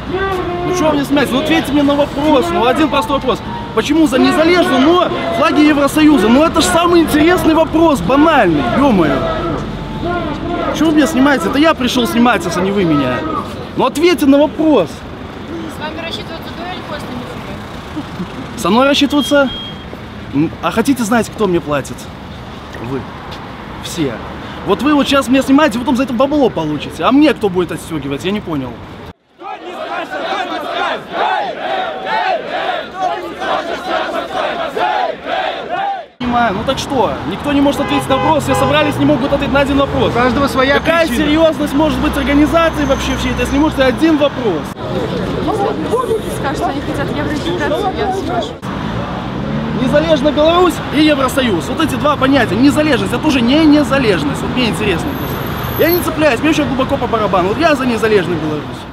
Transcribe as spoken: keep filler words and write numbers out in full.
Ну что вы мне смеетесь? Ну ответьте мне на вопрос. Ну один простой вопрос. Почему за незалежную, но флаги Евросоюза? Ну это же самый интересный вопрос, банальный, ё-моё. Чего вы меня снимаете? Это я пришел сниматься, а не вы меня. Ну ответьте на вопрос. С вами рассчитываться дуэль после не. Со мной рассчитываться? А хотите знать, кто мне платит? Вы. Все. Вот вы вот сейчас меня снимаете, потом за это бабло получите. А мне кто будет отстегивать? Я не понял. Ну так что? Никто не может ответить на вопрос, все собрались, не могут ответить на один вопрос. У каждого своя Какая причина. серьезность может быть организации вообще всей этой, если не может один вопрос? Скажут, что они хотят евроинтеграцию, я спрашиваю. Незалежная Беларусь и Евросоюз. Вот эти два понятия. Незалежность, это уже не незалежность. Вот мне интересно просто. Я не цепляюсь, мне еще глубоко по барабану. Вот я за незалежную Беларусь.